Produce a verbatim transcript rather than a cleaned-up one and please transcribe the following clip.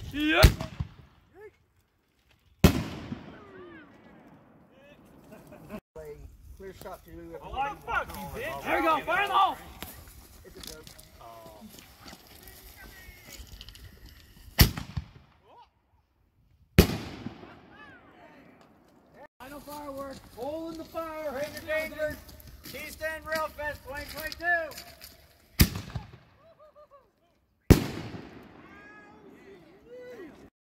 Yep. Clear shot to you. Oh, fuck you, bitch. There we go. Fire them off. It's a joke. Final fireworks. Hole in the fire. Ranger danger. Keystone Rail Fest twenty twenty-two.